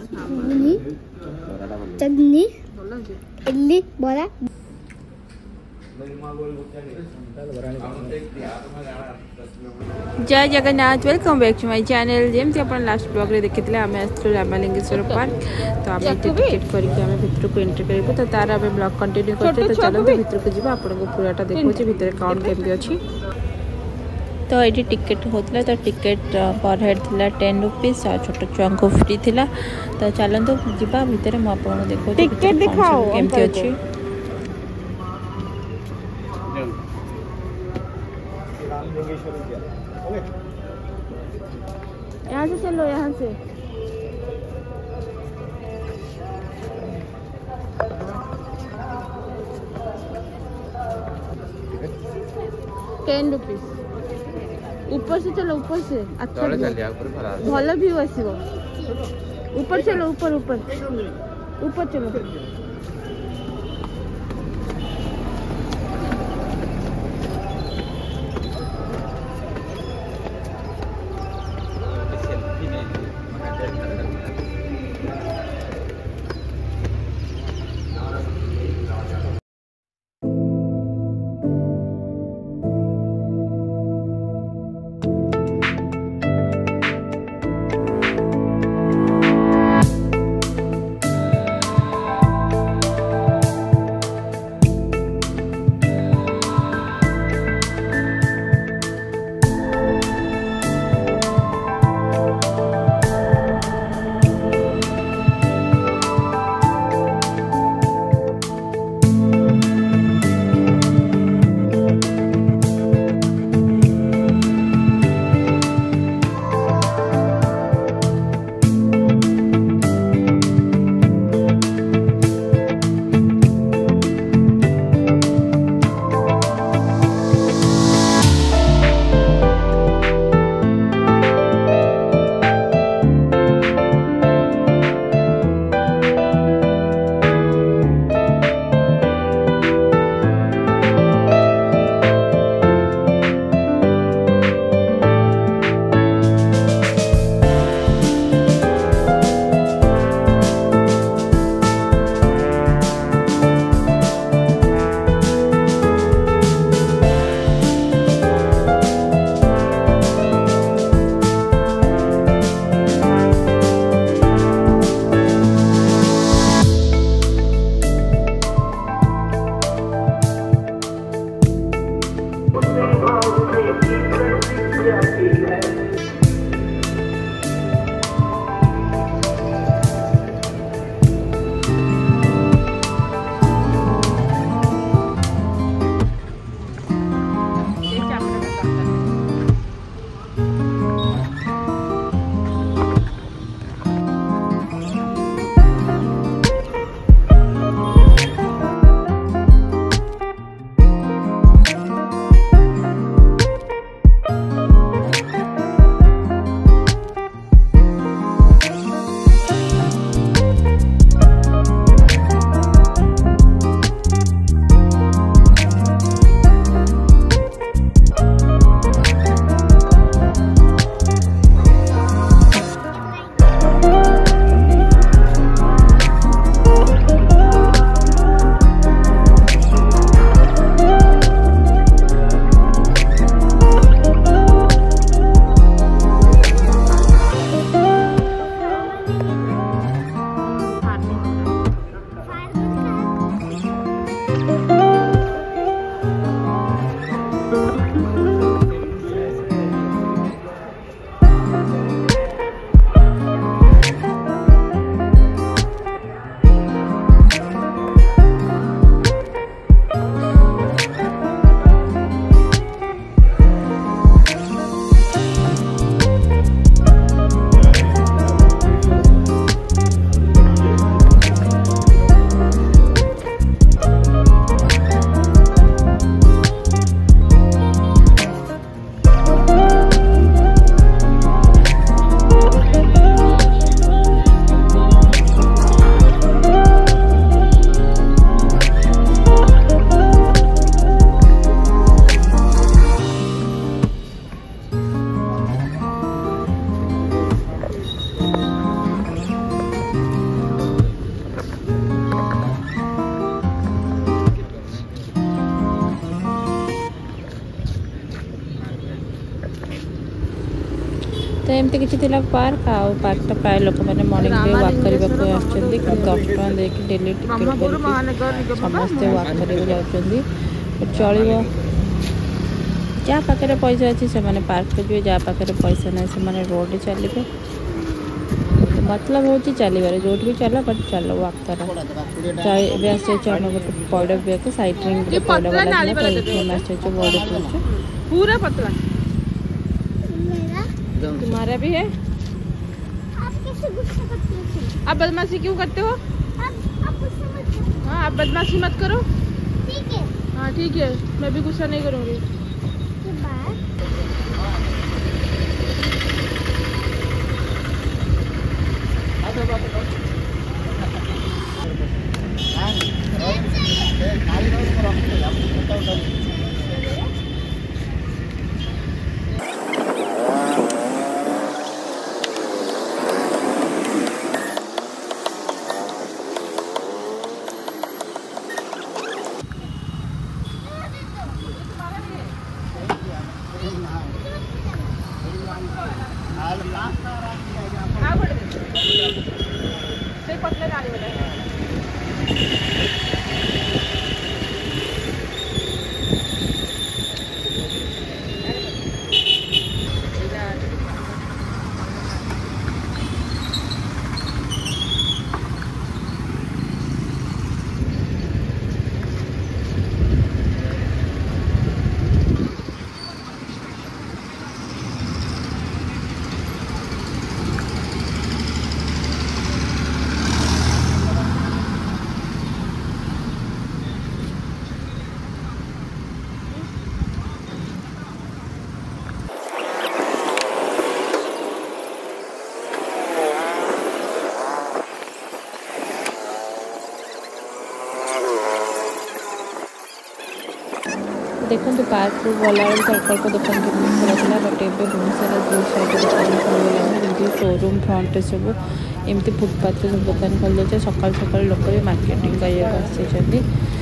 चटनी इडली बड़ा जय Jagannath welcome back to my channel जमती अपन लास्ट ब्लॉग रे देखितले आमे आसलो रामलिंगेश्वर पार्क तो आमे टिकट करके आमे भितर को एंट्री करबो तो तार आमे ब्लॉग कंटिन्यू करते तो चलो भितर को जीवा आपन को पूराटा देखोचे भितर काउंट केमती अछि तो ये टिकेट होता तो टिकेट पर हेड थिला 10 रुपीस और छोट छुआ को फ्री थिला तो चलंतु जीवा भितर म आपन देखो टिकेट दिखाओ केमती अछि यहाँ से चलो यहाँ से ₹10 ऊपर से चलो ऊपर से अच्छा भल व्यू आसीबो ऊपर चलो ऊपर ऊपर ऊपर चलो एमती किसी पार्क आउ पार्क तो प्राय लोक मैंने मॉर्निंग रे वॉक करने आसुँच 10 टका देके डेली टिकट समस्ते वॉक करने जाऊँगी चलो जहाँ पाखे पैसा अच्छी से मैंने पार्क को जी जहाँ पाखे पैसा ना से रोड चलिए मतलब हूँ चलिए जो भी चल बट चल वॉक कर आम गोटे पौड़ पिया सैड पौड़ वाला बड़ पूरा पतला तुम्हारा भी है। आप कैसे गुस्सा करते हो? आप बदमाशी क्यों करते हो? आप गुस्सा मत करो। हाँ आप बदमाशी मत करो। ठीक है। हाँ ठीक है मैं भी गुस्सा नहीं करूँगी। के बाद देखो पार्क को गला अल्प अल्प दुकान सारा बट ए बहुत सारा जो साइड दुकान खोलगलानी जमी शोरूम फ्रंट सब एमती फुटपाथ सब दुकान खोल जाए सकाल सकाल लोक भी मार्केटिंग करने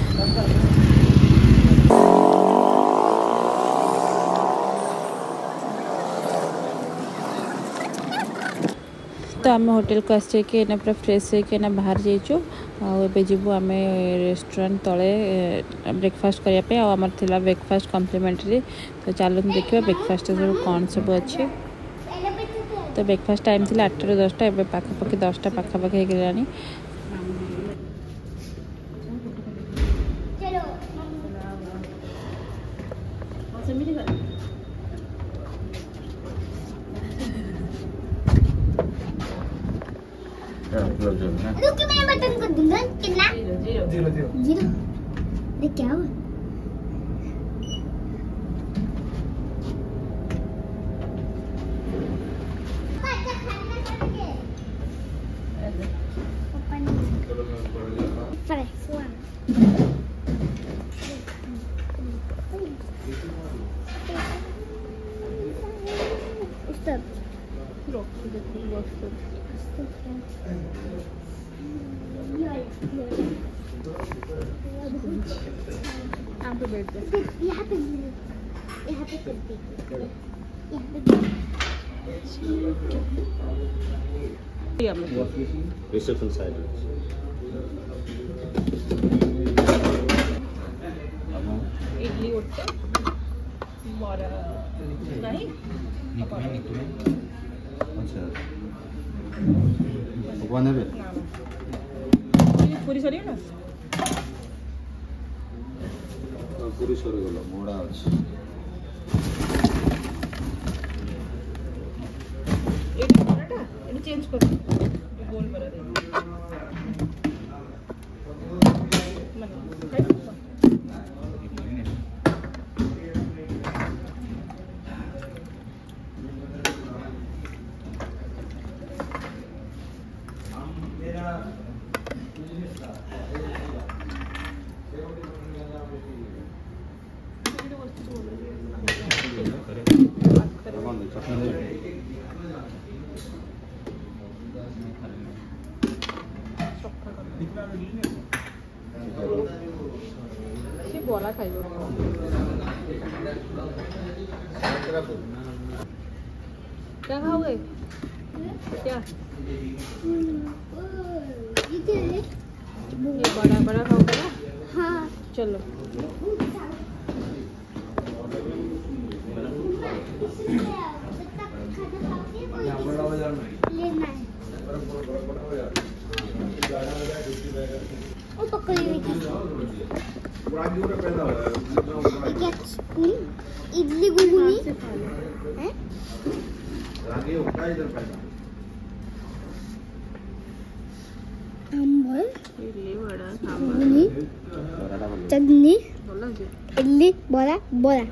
तो आम होटेल को आसी पूरा फ्रेश होना बाहर जाइचु आबे जीवु आम रेस्टोरेंट तले ब्रेकफास्ट करने आमर थिला ब्रेकफास्ट कम्प्लीमेंट्री तो चलो देखिए ब्रेकफास्ट सब कौन सब अच्छे तो ब्रेकफास्ट टाइम थी 8 ରୁ 10ଟା एवं पाखापाखि 10ଟା पाखापाखि होगलानी रुक मैं बटन को दूंगा कितना 0 देख क्या हुआ यहाँ पे कर दे रिसेप्शन साइड इडली उठते बड़ा नहीं अच्छा भगवान है पूरी सरी ना पूरी सरी गला मोड़ा अछि एडी बड़ाटा एडी चेंज कर गोल बरा दे बोला खाइबो क्या खाओगे क्या इधर ये बड़ा बड़ा खाओगे ना हाँ चलो लेना है वो पकड़ी हुई थी क्या इडली घुगनी हैं सांभर इडली वड़ा घुगनी चटनी बोला जी इडली बड़ा बड़ा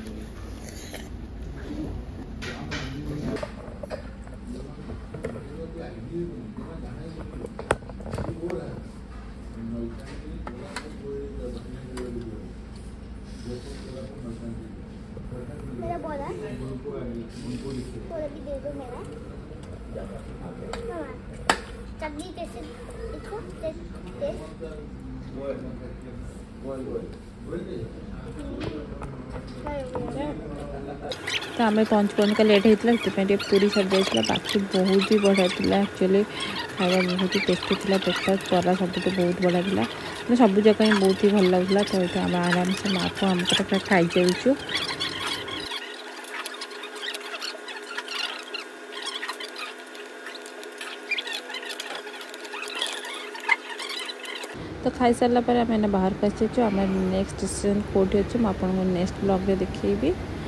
मेरा बोला थोड़ा भी दे दो मेरा हाँ चटनी कैसे देखो तो आम पहुँच का लेट होता है पूरी सर जाइए बाकी बहुत ही बढ़िया था एक्चुअली खाଇବା बहुत ही टेस्टी था ब्रेकफास्ट बरा सब तो बहुत बढ़िया था मतलब सब जगह ही बहुत ही भल लगुला तो ये आम आराम से माँ को आम पूरा खाई जाऊँ तो खाई सारा पर आम बाहर को आम नेक्स्ट स्टेशन कौटी अच्छे मुझे आपको नेक्स्ट ब्लॉग में देखी